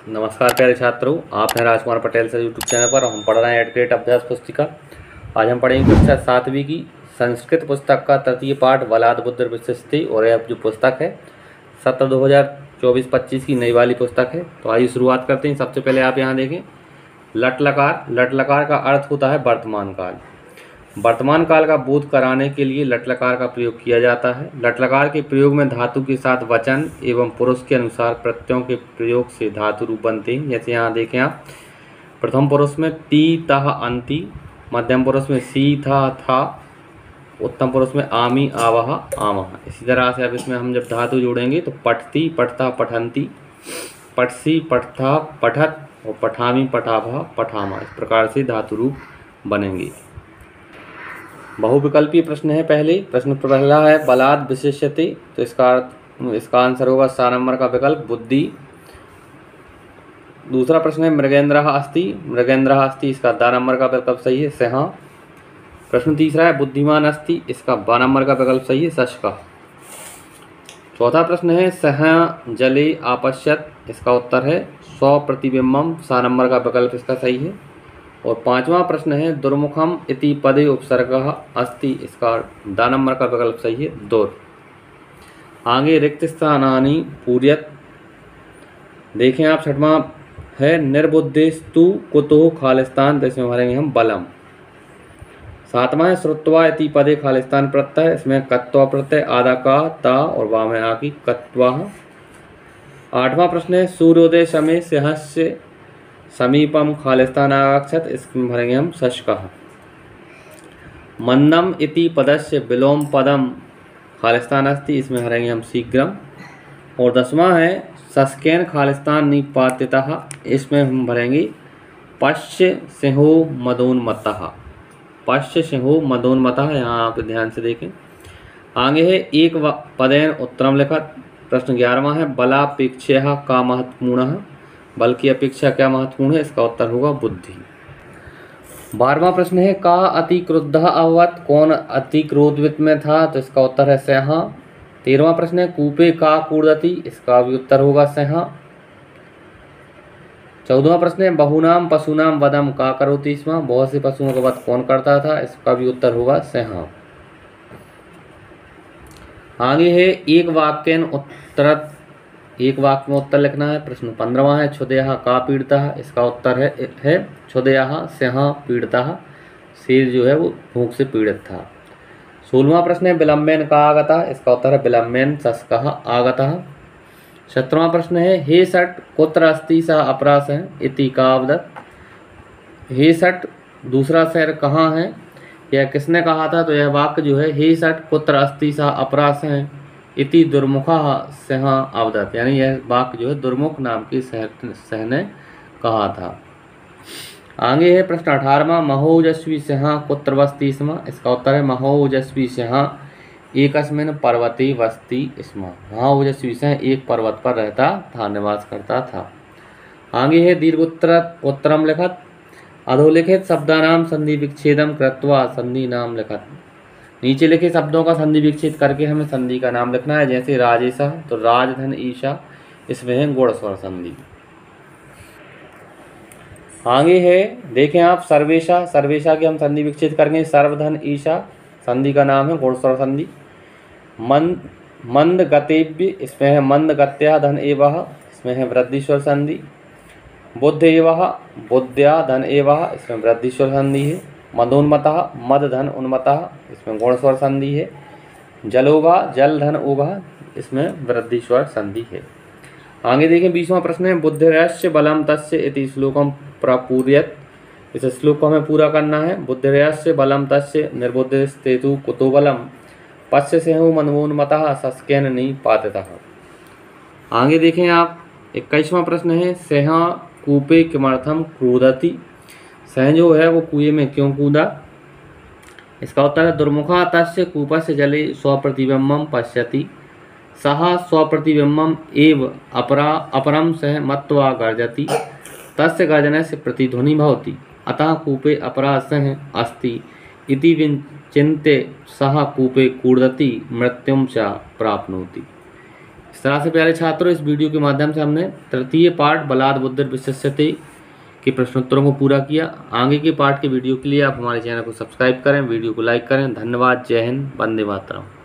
नमस्कार प्यारे छात्रों, आप हैं Rajkumar Patel sir YouTube channel पर। हम पढ़ रहे हैं एडग्रेड अभ्यास पुस्तिका। आज हम पढ़ेंगे कक्षा 7वीं की संस्कृत पुस्तक का तृतीय पाठ बलाद बुद्ध विशिष्टि। और यह जो पुस्तक है सत्र 2024-25 की नई वाली पुस्तक है। तो आइए शुरुआत करते हैं। सबसे पहले आप यहाँ देखें लट लकार। लट लकार का अर्थ होता है वर्तमान काल। वर्तमान काल का बोध कराने के लिए लट लकार का प्रयोग किया जाता है। लट लकार के प्रयोग में धातु के साथ वचन एवं पुरुष के अनुसार प्रत्ययों के प्रयोग से धातु रूप बनते हैं। जैसे यहाँ देखें आप, प्रथम पुरुष में ती तह अंति, मध्यम पुरुष में सी था था, उत्तम पुरुष में आमी आवह आमह। इसी तरह से अब इसमें हम जब धातु जोड़ेंगे तो पठती पठता पठंती, पठसी पठता पठत और पठामी पठाभा पठामा। इस प्रकार से धातु रूप बनेंगे। बहुविकल्पीय प्रश्न है। प्रश्न पहला है बलाद विशेष्यते, तो इसका आंसर होगा 7 नंबर का विकल्प बुद्धि। दूसरा प्रश्न है मृगेंद्रः अस्ति। मृगेंद्रः अस्ति, इसका 10 नंबर का विकल्प सही है सिंह। प्रश्न तीसरा है बुद्धिमान अस्ति, इसका 12 नंबर का विकल्प सही है शशका। चौथा प्रश्न है सह जले आपश्यत, इसका उत्तर है स्व प्रतिबिंबम, 7 नंबर का विकल्प इसका सही है। और पांचवा प्रश्न है दुर्मुखम इति पदे उपसर्गः अस्ति, इसका 10 नंबर का विकल्प सही है दुर। आगे रिक्त स्थानानि पूर्यत। देखें आप, छठवां है निर्बुद्धिस्तु कुतो खालिस्तान, तो इसमें भरेंगे हम बलम। सातवां है श्रुत्वा इति पदे खालिस्तान प्रत्यय, इसमें कत्वा प्रत्यय आधा का ता और वाम है आकी कत्वा। आठवां प्रश्न है सूर्योदय समय सिंहस्य समीपम खालिस्तान आगच्छत, इसमें भरेंगे हम शशकः। मंदम इति पदस्य विलोम पदम खालिस्तान अस्ति, इसमें भरेंगे हम शीघ्रम। और 10वां है शशकेन खालिस्तान निपातितः, इसमें हम भरेंगे पश्य सिंहो मदोन्मतः। पश्य सिंहो मदोन्मतः, यहाँ आप ध्यान से देखें। आगे है एक पदेन उत्तरम लिखत। प्रश्न 11वां है बलापेक्षया का महत्वपूर्ण, बल की अपेक्षा क्या महत्वपूर्ण है, इसका उत्तर होगा बुद्धि। 12वां प्रश्न है का अति क्रुद्ध अभवत, कौन अति क्रोधित में था, तो इसका उत्तर है सिंह। 13वां प्रश्न है कूपे का कूर्दति, इसका भी उत्तर होगा सिंह। 14वां प्रश्न है बहुनाम पशुनाम वदम का करोति स्म, बहुत से पशुओं का वध कौन करता था, इसका भी उत्तर होगा सिंह। आगे है एक वाक्यन उत्तरत, एक वाक्य में उत्तर लिखना है। प्रश्न 15वां है क्षुदयः का पीड़ितः, इसका उत्तर है क्षुदयः सिंह पीड़ितः, शेर जो है वो भूख से पीड़ित था। 16वां प्रश्न है विलंबेन का आगतः, इसका उत्तर है विलंबेन शशकः आगतः। 17वां प्रश्न है हे सट कुत्र अस्ति सः अपरासः इति का अवदत्, हे सट दूसरा शहर कहाँ है, यह किसने कहा था, तो यह वाक्य जो है हे सट कुत्र अस्ति सः अपरासः इति दुर्मुखः सिंह अवदत्, यानी यह वाक्य जो है दुर्मुख नाम की शहर ने कहा था। आगे है प्रश्न 18वां महोजस्वी सिंह कुत्र वसति स्म, इसका उत्तर है महोजस्वी सिंह एकस्मिन् पर्वते वसति स्म। महोजस्वी सिंह एक पर्वत पर रहता था, निवास करता था। आगे है दीर्घ उत्तरम लिखत। अधोलिखित शब्दानाम संधि विच्छेदम कृत्वा संधि नाम लिखत। नीचे लिखे शब्दों का संधि विच्छेद करके हमें संधि का नाम लिखना है। जैसे राजेशा, तो राजधन ईशा, इसमें है गुण स्वर संधि। आगे है देखें आप सर्वेशा। सर्वेशा के हम संधि विच्छेद करेंगे सर्वधन ईशा, संधि का नाम है गुण स्वर संधि। मंद गतेव्य, इसमें है मंद गत्या धन एवह, इसमें है वृद्धि स्वर संधि। बुद्ध एवह बुद्ध्या धन एवह, इसमें वृद्धि स्वर संधि है। मदोन्मतः मद धन उन्मतः, इसमें गुण स्वर संधि है। जलोगा जल धन ओगा, इसमें वृद्धि स्वर संधि है। आगे देखें 20वां प्रश्न है बुद्धिर्यस्य बलम तस्य इति श्लोकम प्रपूर्यत, इस श्लोक को हमें पूरा करना है। बुद्धिर्यस्य बलम तस्य निर्बुद्धिस्तेतु कुतो बलम पश्य सिंहो मदोन्मतः शशकेन निपातितः। आगे देखें आप 21वां प्रश्न है सिंह कूपे किमर्थम क्रोधति, सिंह जो है वो कुएं में क्यों कूदा, इसका उत्तर है दुर्मुखा तस्य कूपस्य जले स्वप्रतिबिंबम पश्यति, सः स्वप्रतिबिंबम एव अपरम सह मत्वा गर्जति, तस्य गर्जनस्य प्रतिध्वनि भवति, अतः कूपे अपरा सिंह अस्ति इति विचिन्त्य सः कूपे कूर्दति मृत्युम च प्राप्नोति। इस तरह से प्यारे छात्रों, इस वीडियो के माध्यम से हमने तृतीय पाठ बलात् बुद्धिर्विशिष्यते के प्रश्नोत्तरों को पूरा किया। आगे के पाठ के वीडियो के लिए आप हमारे चैनल को सब्सक्राइब करें, वीडियो को लाइक करें। धन्यवाद। जय हिंद। वंदे मातरम।